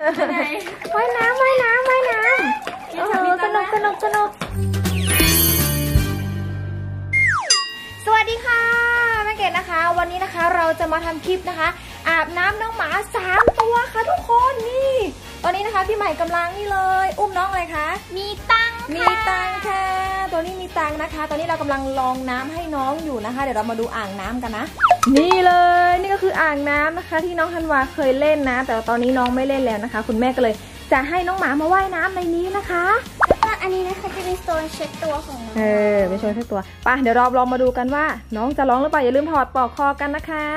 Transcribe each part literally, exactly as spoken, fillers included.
ว่ายน้ำว่ายน้ำว่ายน้ำโอ้โหสนุกสนุกสนุกสวัสดีค่ะแม่เกดนะคะวันนี้นะคะเราจะมาทำคลิปนะคะอาบน้ำน้องหมาสามตัวค่ะทุกคนนี่ตอนนี้นะคะพี่ใหม่กำลังนี่เลยอุ้มน้องอะไรคะมีตังมีตังค่ะตัวนี้มีตังนะคะตอนนี้เรากำลังลองน้ำให้น้องอยู่นะคะเดี๋ยวเรามาดูอ่างน้ำกันนะนี่เลยนี่ก็คืออ่างน้ำนะคะที่น้องธันวาเคยเล่นนะแต่ตอนนี้น้องไม่เล่นแล้วนะคะคุณแม่ก็เลยจะให้น้องหมามาว่ายน้ำในนี้นะคะแล้วก็อันนี้นะคะจะเป็นโซนเช็ดตัวของน้องเออไปโชว์เช็ดตัวป่ะเดี๋ยวเราลองมาดูกันว่าน้องจะร้องหรือเปล่าอย่าลืมถอดปลอกคอกันนะคะ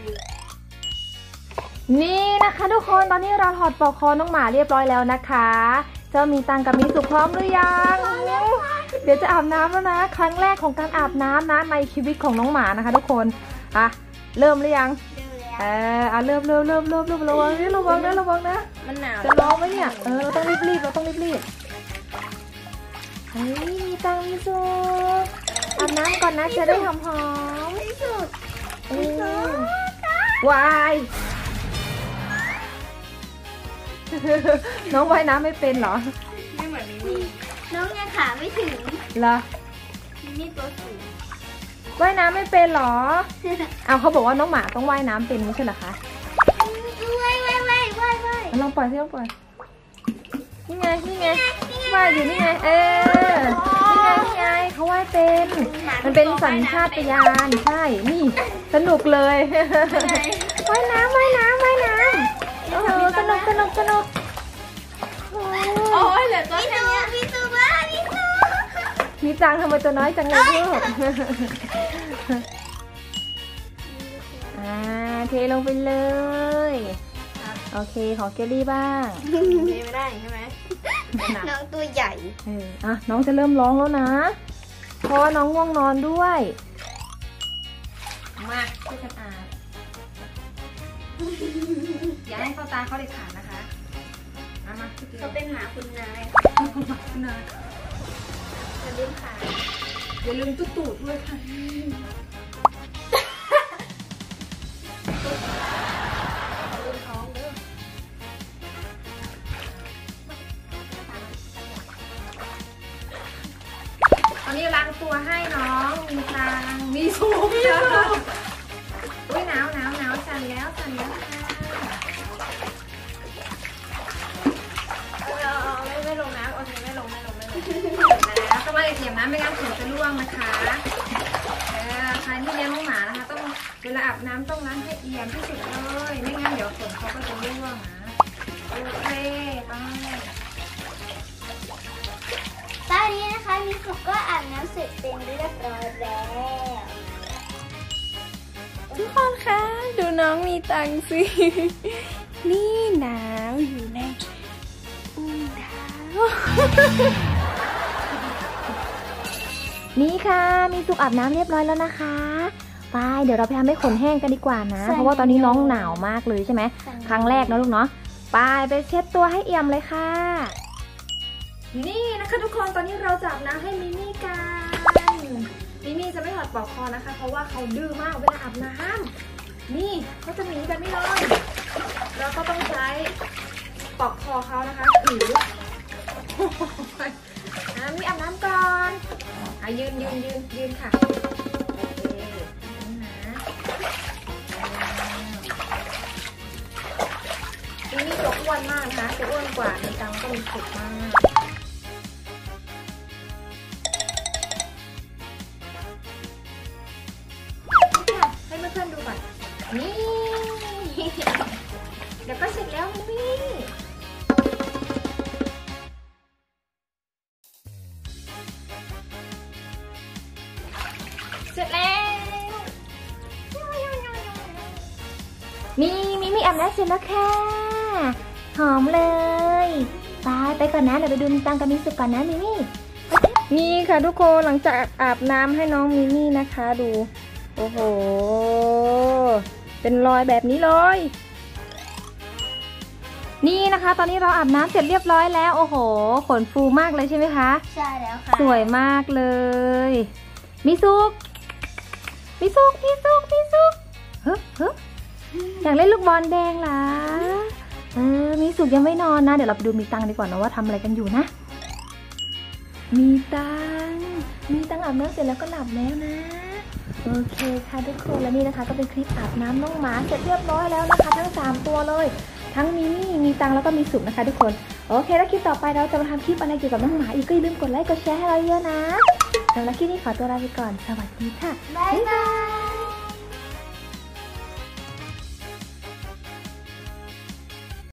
นี่นะคะทุกคนตอนนี้เราถอดปลอกคอน้องหมาเรียบร้อยแล้วนะคะเจ้ามีตังกับมีสุขพร้อมหรือยังเดี๋ยวจะอาบน้ำแล้วนะครั้งแรกของการอาบน้ำนะในชีวิตของน้องหมานะคะทุกคนอ่ะเริ่มหรือยังเอออ่ะเริ่มเริ่มเริ่มเริ่มเริ่มระวังนี่ระวังนะระวังนะมันหนาวจะร้องไหมเนี่ยเออเราต้องรีบรีบเราต้องรีบรีบเฮ้ยมีตังมีสุขอาบน้ำก่อนนะจะได้หอมหอมที่สุดวายน้องว่ายน้ำไม่เป็นเหรอไม่เหมือนมิมี่น้องยังขาไม่ถึงเหรอมิมี่ตัวสูงว่ายน้ำไม่เป็นเหรอเอาเขาบอกว่าน้องหมาต้องว่ายน้ำเป็นไม่ใช่เหรอคะว่ายว่ายว่ายว่ายว่ายลองปล่อยสิลองปล่อยนี่ไงนี่ไงว่ายอยู่นี่ไงเออนี่ไงนี่ไงเขาว่ายเป็นมันเป็นสัญชาตญาณใช่นี่สนุกเลยว่ายน้ำว่ายน้ำว่ายน้ำโอ้โหสนุกสนุกสนุกโอ้ยเหลือตัวแค่นี้มีตัวบ้ามีตัวมีจังทำไมตัวน้อยจังเลยลูกอ่าเทลงไปเลยโอเคขอเกลลี่บ้างเทไม่ได้ใช่ไหมน้องตัวใหญ่เอออ่ะน้องจะเริ่มร้องแล้วนะเพราะว่าน้องง่วงนอนด้วยมาช่วยกันอาบอย่าให้เข้าตาเขาเด็ดขาดนะคะมามาเขาเป็นหมาคุณนายคุณนายอย่าลืมขาอย่าลืมตุ๊ดตูดด้วยค่ะตอนนี้ล้างตัวให้น้องมีทางมีสูบมีสูบอุ้ยหนาวหนาวหนาวสั่นแล้วสั่นแล้วค่ะไม่ไม่ลงน้ำโอเคไม่ลงไม่ลงไม่ลงแล้วก็ไม่เสียบน้ำไม่งั้นขนจะร่วงนะคะเออใครที่เลี้ยงน้องหมานะคะต้องเวลาอาบน้ำต้องล้างให้เอี่ยมที่สุดเลยไม่งั้นเดี๋ยวขนเขาก็จะร่วงนะโอเคไปตอนนี้นะคะมีสุกก็อาบน้ำเสร็จเป็นเรียบร้อยแล้วทุกคนคะดูน้องมีตังสินี่หนาวอยู่ในอุ้งเท้านี่ค่ะมีสุกอาบน้ำเรียบร้อยแล้วนะคะไปเดี๋ยวเราไปทำให้ขนแห้งกันดีกว่านะเพราะว่าตอนนี้น้องหนาวมากเลยใช่ไหมครั้งแรกนะลูกเนาะไปไปเช็ดตัวให้เอี่ยมเลยค่ะนี่นะคะทุกคนตอนนี้เราจะอาบน้ำให้มิมี่กันมิมี่จะไม่ถอดปลอกคอนะคะเพราะว่าเขาดื้อมากเวลาอาบน้ำนี่เขาจะหนีแบบนี้เลยเราก็ต้องใช้ปลอกคอเขานะคะถืออ่ะมิมี่อาบน้ำก่อนอ่ะยืนยืนยืนยืนค่ะโอเคนี่นะมิมี่ตัวอ้วนมากนะคะตัวอ้วนกว่าในตังก็มีสุกมากให้เพื่อนๆดูก่อนนี่เดี๋ยวก็เสร็จแล้วมิมี่เสร็จแล้วมีมิมี่อาบน้ำเสร็จแล้วค่ะหอมเลยไปไปก่อนนะเดี๋ยวไปดูมีตังกับมิสุก่อนนะมิมี่นี่ค่ะทุกคนหลังจากอาบน้ำให้น้องมิมี่นะคะดูโอ้โหเป็นรอยแบบนี้เลยนี่นะคะตอนนี้เราอาบน้ำเสร็จเรียบร้อยแล้วโอ้โหขนฟูมากเลยใช่ไหมคะใช่แล้วค่ะสวยมากเลยมิสุมิสุมิสุมิสุเฮ้ยเฮ้ยอยากเล่นลูกบอลแดงเหรอเออมีสุกยังไม่นอนนะเดี๋ยวเราไปดูมีตังดีกว่านะว่าทำอะไรกันอยู่นะมีตังมีตังอาบน้ำเสร็จแล้วก็หลับแล้วนะโอเคค่ะทุกคนและนี่นะคะก็เป็นคลิปอาบน้ำน้องหมาเสร็จเรียบร้อยแล้วนะคะทั้งสามตัวเลยทั้งมีมี่มีตังแล้วก็มีสุกนะคะทุกคนโอเคแล้วคลิปต่อไปเราจะมาทำคลิปอะไรเกี่ยวกับน้องหมาอีกก็อย่าลืมกดไลค์กดแชร์ให้เราเยอะนะสำหรับคลิปนี้ขอตัวลาไปก่อนสวัสดีค่ะบ๊ายบาย